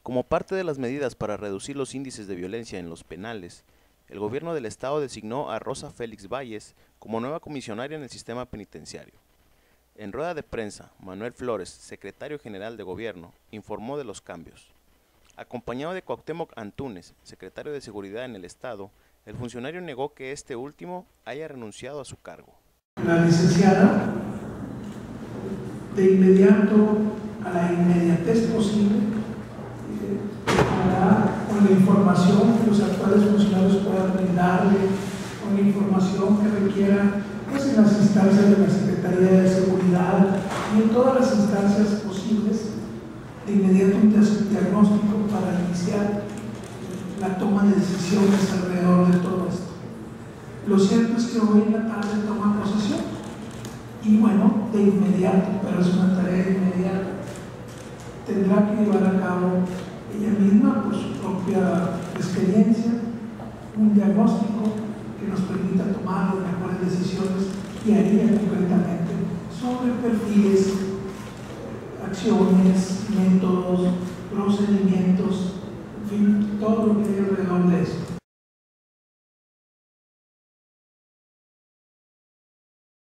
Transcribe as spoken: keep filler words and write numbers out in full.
Como parte de las medidas para reducir los índices de violencia en los penales, el gobierno del estado designó a Rosa Félix Valles como nueva comisionaria en el sistema penitenciario. En rueda de prensa, Manuel Flores, secretario general de gobierno, informó de los cambios. Acompañado de Cuauhtémoc Antúnez, secretario de Seguridad en el estado, el funcionario negó que este último haya renunciado a su cargo. La licenciada, de inmediato, a la inmediatez posible, hará con la información que los actuales funcionarios puedan brindarle, con la información que requiera, pues en las instancias de la Secretaría de Seguridad y en todas las instancias posibles, de inmediato un diagnóstico para iniciar la toma de decisiones alrededor de todo esto. Lo cierto es que hoy en la tarde toma posesión y bueno, de inmediato, pero es una tarea inmediata, tendrá que llevar a cabo ella misma por su propia experiencia un diagnóstico que nos permita tomar las mejores decisiones y haría concretamente sobre perfiles, acciones, métodos, procedimientos, en fin, todo lo que hay alrededor